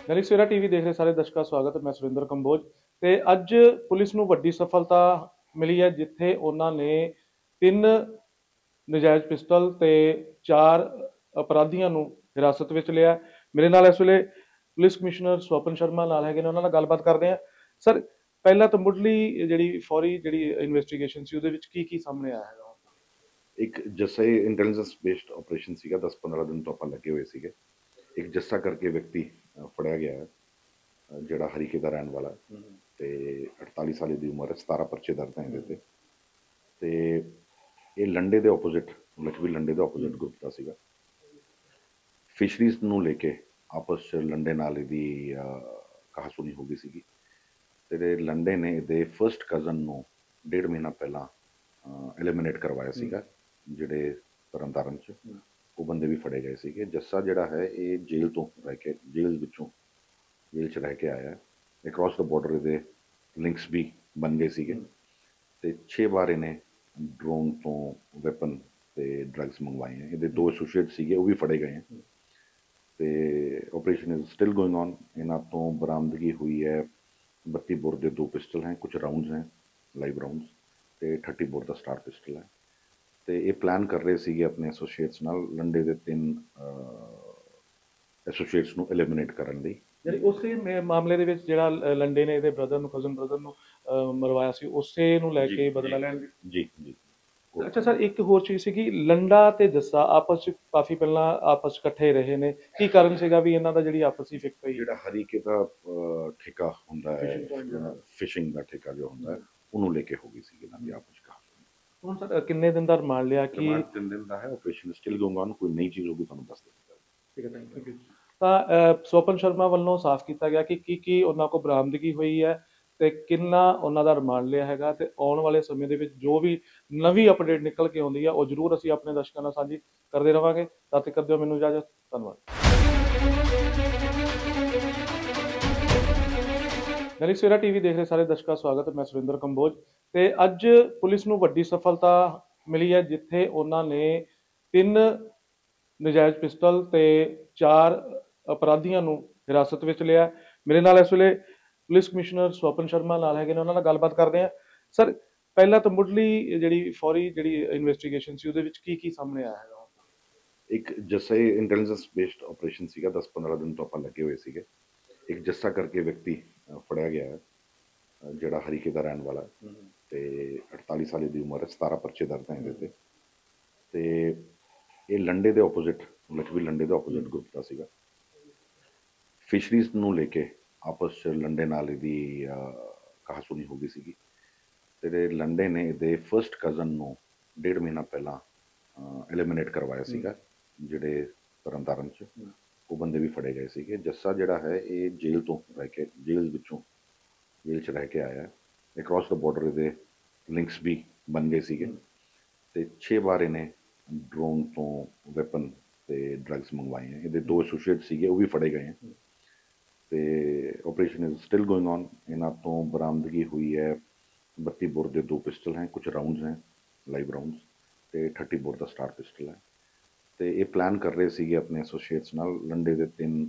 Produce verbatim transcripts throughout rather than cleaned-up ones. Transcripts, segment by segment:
Dainik Savera TV ਦੇਖ ਰਹੇ ਸਾਰੇ ਦਰਸ਼ਕਾਂ ਦਾ ਸਵਾਗਤ ਹੈ। ਮੈਂ ਸੁਰਿੰਦਰ ਕੰਬੋਜ ਤੇ ਅੱਜ ਪੁਲਿਸ ਨੂੰ ਵੱਡੀ ਸਫਲਤਾ ਮਿਲੀ ਹੈ, ਜਿੱਥੇ ਉਹਨਾਂ ਨੇ ਤਿੰਨ ਨਜਾਇਜ਼ ਪਿਸਟਲ ਤੇ ਚਾਰ ਅਪਰਾਧੀਆਂ ਨੂੰ ਹਿਰਾਸਤ ਵਿੱਚ ਲਿਆ। ਮੇਰੇ ਨਾਲ ਇਸ ਵੇਲੇ ਪੁਲਿਸ ਕਮਿਸ਼ਨਰ ਸਵਪਨ ਸ਼ਰਮਾ ਨਾਲ ਹੈਗੇ ਨੇ, ਉਹਨਾਂ ਨਾਲ ਗੱਲਬਾਤ ਕਰਦੇ ਆ। ਸਰ, ਪਹਿਲਾਂ ਤਾਂ ਮੁੱਢਲੀ ਜਿਹੜੀ ਫੌਰੀ ਜਿਹੜੀ ਇਨਵੈਸਟੀਗੇਸ਼ਨ ਸੀ ਉਹਦੇ ਵਿੱਚ ਕੀ ਕੀ ਸਾਹਮਣੇ ਆਇਆ ਹੈਗਾ? ਇੱਕ ਜੱਸਾ ਇੰਟੈਲੀਜੈਂਸ ਬੇਸਡ ਆਪਰੇਸ਼ਨ ਸੀਗਾ। ਦਸ ਪੰਦਰਾਂ ਦਿਨ ਤੋਂ ਆਪਾਂ ਲੱਗੇ ਹੋਏ ਸੀਗੇ। ਇੱਕ ਜੱਸਾ ਕਰਕੇ ਵਿਅਕਤੀ ਫੜਿਆ ਗਿਆ ਹੈ, ਜਿਹੜਾ ਹਰੀਕੇ ਦਾ ਰਹਿਣ ਵਾਲਾ ਤੇ ਅਠਤਾਲੀ ਸਾਲ ਦੀ ਉਮਰ ਹੈ। ਸਤਾਰਾਂ ਪਰਚੇ ਦਰਜ ਹੈ ਇਹਦੇ ਤੇ ਤੇ ਇਹ ਲੰਡੇ ਦੇ ਆਪੋਜ਼ਿਟ, ਲਖਵੀ ਲੰਡੇ ਦੇ ਆਪੋਜ਼ਿਟ ਗਰੁੱਪ ਦਾ ਸੀਗਾ। ਫਿਸ਼ਰੀਜ਼ ਨੂੰ ਲੈ ਕੇ ਆਪਸ 'ਚ ਲੰਡੇ ਨਾਲ ਇਹਦੀ ਕਹਾਸੁਣੀ ਹੋ ਗਈ ਸੀਗੀ ਤੇ ਲੰਡੇ ਨੇ ਇਹਦੇ ਫਸਟ ਕਜ਼ਨ ਨੂੰ ਡੇਢ ਮਹੀਨਾ ਪਹਿਲਾਂ ਐਲੀਮੀਨੇਟ ਕਰਵਾਇਆ ਸੀਗਾ, ਜਿਹੜੇ ਤਰਨਤਾਰਨ 'ਚ। ਉਹ ਬੰਦੇ ਵੀ ਫੜੇ ਗਏ ਸੀਗੇ। ਜੱਸਾ ਜਿਹੜਾ ਹੈ ਇਹ ਜੇਲ੍ਹ ਤੋਂ ਰਹਿ ਕੇ ਜੇਲ੍ਹ ਵਿੱਚੋਂ ਜੇਲ੍ਹ 'ਚ ਰਹਿ ਕੇ ਆਇਆ। ਅਕ੍ਰੋਸ ਦਾ ਬਾਰਡਰ ਇਹਦੇ ਲਿੰਕਸ ਵੀ ਬਣ ਗਏ ਸੀਗੇ ਤੇ ਛੇ ਵਾਰ ਇਹਨੇ ਡਰੋਨ ਤੋਂ ਵੈਪਨ ਤੇ ਡਰੱਗਸ ਮੰਗਵਾਏ ਹੈ। ਇਹਦੇ ਦੋ ਐਸੋਸੀਏਟ ਸੀਗੇ, ਉਹ ਵੀ ਫੜੇ ਗਏ ਹੈ ਤੇ operation is still going on. ਇਹਨਾਂ ਤੋਂ ਬਰਾਮਦਗੀ ਹੋਈ ਹੈ ਬੱਤੀ ਬੋਰ ਦੇ ਦੋ ਪਿਸਟਲ हैं, कुछ राउंड्स हैं लाइव राउंड्स ਤੇ थर्टी ਬੋਰ ਦਾ ਸਟਾਰ ਪਿਸਟਲ ਹੈ। ਤੇ ਇਹ ਪਲਾਨ ਕਰ ਰਹੇ ਸੀਗੇ ਆਪਣੇ ਐਸੋਸੀਏਟਸ ਨਾਲ ਲੰਡੇ ਦੇ ਤਿੰਨ ਐਸੋਸੀਏਟਸ ਨੂੰ ਐਲੀਮੀਨੇਟ ਕਰਨ ਲਈ। ਜਿਹੜੀ ਉਸੇ ਮਾਮਲੇ ਦੇ ਵਿੱਚ ਜਿਹੜਾ ਲੰਡੇ ਨੇ ਇਹਦੇ ਬ੍ਰਦਰ ਨੂੰ ਕਜ਼ਨ ਬ੍ਰਦਰ ਨੂੰ ਮਰਵਾਇਆ ਸੀ, ਉਸੇ ਨੂੰ ਲੈ ਕੇ ਬਦਲਾ ਲੈਣ ਦੀ। ਜੀ ਜੀ। ਅੱਛਾ ਸਰ, ਇੱਕ ਹੋਰ ਚੀਜ਼ ਸੀਗੀ, ਲੰਡਾ ਤੇ ਜੱਸਾ ਆਪਸ ਚ ਕਾਫੀ ਪਹਿਲਾਂ ਆਪਸ ਇਕੱਠੇ ਰਹੇ ਨੇ। ਕੀ ਕਾਰਨ ਸੀਗਾ ਵੀ ਇਹਨਾਂ ਦਾ ਜਿਹੜੀ ਆਪਸੀ ਫਿੱਕ ਪਈ? ਜਿਹੜਾ ਹਰੀਕੇ ਦਾ ਠੇਕਾ ਹੁੰਦਾ ਹੈ, ਫਿਸ਼ਿੰਗ ਦਾ ਠੇਕਾ ਜੋ ਹੁੰਦਾ ਹੈ, ਉਹਨੂੰ ਲੈ ਕੇ ਹੋ ਗਈ ਸੀ ਇਹਨਾਂ ਦੀ ਆਪਸ ਚ। ਹੁਣ ਸਰ ਕਿੰਨੇ ਦਿਨ ਦਾ ਰਿਮਾਂਡ ਲਿਆ? ਕਿ ਤਿੰਨ ਦਿਨ ਦਾ ਹੈ। Operation still going on. ਕੋਈ ਨਈ ਚੀਜ਼ ਹੋਊਗੀ ਤੁਹਾਨੂੰ ਦੱਸ ਦਿੱਤਾ। ਠੀਕ ਹੈ, ਥੈਂਕ ਯੂ। ਤਾਂ ਸਵਪਨ ਸ਼ਰਮਾ ਵੱਲੋਂ ਸਾਫ਼ ਕੀਤਾ ਗਿਆ ਕਿ ਕੀ ਕੀ ਉਹਨਾਂ ਕੋਲ ਬਰਾਮਦਗੀ ਹੋਈ ਹੈ ਤੇ ਕਿੰਨਾ ਉਹਨਾਂ ਦਾ ਰਿਮਾਂਡ ਲਿਆ ਹੈਗਾ, ਤੇ ਆਉਣ ਵਾਲੇ ਸਮੇਂ ਦੇ ਵਿੱਚ ਜੋ ਵੀ ਨਵੀਂ ਅਪਡੇਟ ਨਿਕਲ ਕੇ ਆਉਂਦੀ ਆ ਉਹ ਜ਼ਰੂਰ ਅਸੀਂ ਆਪਣੇ ਦਰਸ਼ਕਾਂ ਨਾਲ ਸਾਂਝੀ ਕਰਦੇ ਰਵਾਂਗੇ। ਤਦ ਤੱਕ ਦਿਓ ਮੈਨੂੰ ਇਜਾਜ਼ਤ। ਧੰਨਵਾਦ। ਦੈਨਿਕ ਸਵੇਰਾ ਟੀਵੀ ਦੇਖ ਰਹੇ ਸਾਰੇ ਦਰਸ਼ਕਾਂ ਦਾ ਸਵਾਗਤ ਹੈ। ਮੈਂ ਸੁਰਿੰਦਰ ਕੰਬੋਜ ਤੇ ਅੱਜ ਪੁਲਿਸ ਨੂੰ ਵੱਡੀ ਸਫਲਤਾ ਮਿਲੀ ਹੈ, ਜਿੱਥੇ ਉਹਨਾਂ ਨੇ ਤਿੰਨ ਨਜਾਇਜ਼ ਪਿਸਟਲ ਤੇ ਚਾਰ ਅਪਰਾਧੀਆਂ ਨੂੰ ਹਿਰਾਸਤ ਵਿੱਚ ਲਿਆ। ਮੇਰੇ ਨਾਲ ਇਸ ਵੇਲੇ ਪੁਲਿਸ ਕਮਿਸ਼ਨਰ ਸਵਪਨ ਸ਼ਰਮਾ ਨਾਲ ਹੈਗੇ ਨੇ, ਉਹਨਾਂ ਨਾਲ ਗੱਲਬਾਤ ਕਰਦੇ ਆ। ਸਰ, ਪਹਿਲਾਂ ਤਾਂ ਮੁੱਢਲੀ ਜਿਹੜੀ ਫੌਰੀ ਜਿਹੜੀ ਇਨਵੈਸਟੀਗੇਸ਼ਨ ਸੀ ਉਹਦੇ ਵਿੱਚ ਕੀ ਕੀ ਸਾਹਮਣੇ ਆਇਆ ਹੈਗਾ? ਇੱਕ ਜੱਸਾ ਇੰਟੈਲੀਜੈਂਸ ਬੇਸਡ ਆਪਰੇਸ਼ਨ ਸੀਗਾ। ਦਸ ਪੰਦਰਾਂ ਦਿਨ ਤੋਂ ਆਪਾਂ ਲੱਗੇ ਹੋਏ ਸੀਗੇ। ਇੱਕ ਜੱਸਾ ਕਰਕੇ ਵਿਅਕਤੀ ਫੜਿਆ ਗਿਆ ਹੈ, ਜਿਹੜਾ ਹਰੀਕੇ ਦਾ ਰਹਿਣ ਵਾਲਾ ਤੇ ਅਠਤਾਲੀ ਸਾਲ ਦੀ ਉਮਰ ਹੈ। ਸਤਾਰਾਂ ਪਰਚੇ ਦਰਜ ਹੈ ਇਹਦੇ ਤੇ ਤੇ ਇਹ ਲੰਡੇ ਦੇ ਆਪੋਜ਼ਿਟ, ਲਖਵੀ ਲੰਡੇ ਦੇ ਆਪੋਜ਼ਿਟ ਗਰੁੱਪ ਦਾ ਸੀਗਾ। ਫਿਸ਼ਰੀਜ਼ ਨੂੰ ਲੈ ਕੇ ਆਪਸ 'ਚ ਲੰਡੇ ਨਾਲ ਇਹਦੀ ਕਹਾਸੁਣੀ ਹੋ ਗਈ ਸੀਗੀ ਤੇ ਲੰਡੇ ਨੇ ਇਹਦੇ ਫਸਟ ਕਜ਼ਨ ਨੂੰ ਡੇਢ ਮਹੀਨਾ ਪਹਿਲਾਂ ਐਲੀਮੀਨੇਟ ਕਰਵਾਇਆ ਸੀਗਾ, ਜਿਹੜੇ ਤਰਨਤਾਰਨ 'ਚ। ਉਹ ਬੰਦੇ ਵੀ ਫੜੇ ਗਏ ਸੀਗੇ। ਜੱਸਾ ਜਿਹੜਾ ਹੈ ਇਹ ਜੇਲ੍ਹ ਤੋਂ ਰਹਿ ਕੇ ਜੇਲ੍ਹ ਵਿੱਚੋਂ ਜੇਲ੍ਹ 'ਚ ਰਹਿ ਕੇ ਆਇਆ। ਅਕ੍ਰੋਸ ਦਾ ਬਾਰਡਰ ਇਹਦੇ ਲਿੰਕਸ ਵੀ ਬਣ ਗਏ ਸੀਗੇ ਤੇ ਛੇ ਵਾਰ ਇਹਨੇ ਡਰੋਨ ਤੋਂ ਵੈਪਨ ਤੇ ਡਰੱਗਸ ਮੰਗਵਾਏ ਹੈ। ਇਹਦੇ ਦੋ ਐਸੋਸੀਏਟ ਸੀਗੇ, ਉਹ ਵੀ ਫੜੇ ਗਏ ਹੈ ਤੇ operation is still going on. ਇਹਨਾਂ ਤੋਂ ਬਰਾਮਦਗੀ ਹੋਈ ਹੈ ਬੱਤੀ ਬੋਰ ਦੇ ਦੋ ਪਿਸਟਲ हैं, कुछ राउंड्स हैं ਲਾਈਵ ਰਾਉਂਡਸ ਤੇ थर्टी ਬੋਰ ਦਾ ਸਟਾਰ ਪਿਸਟਲ ਹੈ। ਤੇ ਇਹ ਪਲਾਨ ਕਰ ਰਹੇ ਸੀਗੇ ਆਪਣੇ ਐਸੋਸੀਏਟਸ ਨਾਲ ਲੰਡੇ ਦੇ ਤਿੰਨ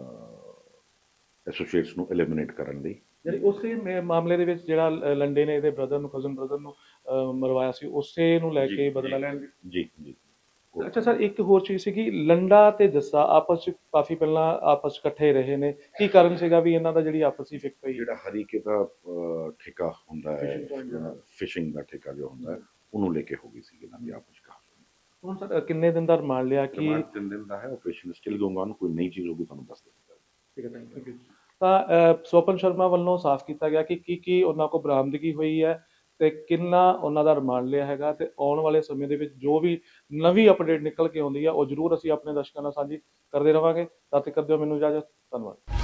ਐਸੋਸੀਏਟਸ ਨੂੰ ਐਲੀਮੀਨੇਟ ਕਰਨ ਲਈ। ਜਿਹੜੀ ਉਸੇ ਮਾਮਲੇ ਦੇ ਵਿੱਚ ਜਿਹੜਾ ਲੰਡੇ ਨੇ ਇਹਦੇ ਬ੍ਰਦਰ ਨੂੰ ਕਜ਼ਨ ਬ੍ਰਦਰ ਨੂੰ ਮਰਵਾਇਆ ਸੀ, ਉਸੇ ਨੂੰ ਲੈ ਕੇ ਬਦਲਾ ਲੈਣ ਦੀ। ਜੀ ਜੀ। ਅੱਛਾ ਸਰ, ਇੱਕ ਹੋਰ ਚੀਜ਼ ਸੀਗੀ, ਲੰਡਾ ਤੇ ਜੱਸਾ ਆਪਸ ਚ ਕਾਫੀ ਪਹਿਲਾਂ ਆਪਸ ਇਕੱਠੇ ਰਹੇ ਨੇ। ਕੀ ਕਾਰਨ ਸੀਗਾ ਵੀ ਇਹਨਾਂ ਦਾ ਜਿਹੜੀ ਆਪਸੀ ਫਿੱਕ ਪਈ? ਜਿਹੜਾ ਹਰੀਕੇ ਦਾ ਠੇਕਾ ਹੁੰਦਾ ਹੈ, ਫਿਸ਼ਿੰਗ ਦਾ ਠੇਕਾ ਜੋ ਹੁੰਦਾ ਹੈ, ਉਹਨੂੰ ਲੈ ਕੇ ਹੋ ਗਈ ਸੀ ਇਹਨਾਂ ਦੀ ਆਪਸ ਚ। ਹੁਣ ਸਰ ਕਿੰਨੇ ਦਿਨ ਦਾ ਰਿਮਾਂਡ ਲਿਆ? ਕਿ ਤਿੰਨ ਦਿਨ ਦਾ ਹੈ। Operation still going on. ਕੋਈ ਨਈ ਚੀਜ਼ ਹੋਊਗੀ ਤੁਹਾਨੂੰ ਦੱਸ ਦਿੱਤਾ। ਠੀਕ ਹੈ, ਥੈਂਕ ਯੂ। ਤਾਂ ਸਵਪਨ ਸ਼ਰਮਾ ਵੱਲੋਂ ਸਾਫ਼ ਕੀਤਾ ਗਿਆ ਕਿ ਕੀ ਕੀ ਉਹਨਾਂ ਕੋਲ ਬਰਾਮਦਗੀ ਹੋਈ ਹੈ ਤੇ ਕਿੰਨਾ ਉਹਨਾਂ ਦਾ ਰਿਮਾਂਡ ਲਿਆ ਹੈਗਾ, ਤੇ ਆਉਣ ਵਾਲੇ ਸਮੇਂ ਦੇ ਵਿੱਚ ਜੋ ਵੀ ਨਵੀਂ ਅਪਡੇਟ ਨਿਕਲ ਕੇ ਆਉਂਦੀ ਆ ਉਹ ਜ਼ਰੂਰ ਅਸੀਂ ਆਪਣੇ ਦਰਸ਼ਕਾਂ ਨਾਲ ਸਾਂਝੀ ਕਰਦੇ ਰਵਾਂਗੇ। ਤਦ ਤੱਕ ਦਿਓ ਮੈਨੂੰ ਇਜਾਜ਼ਤ। ਧੰਨਵਾਦ।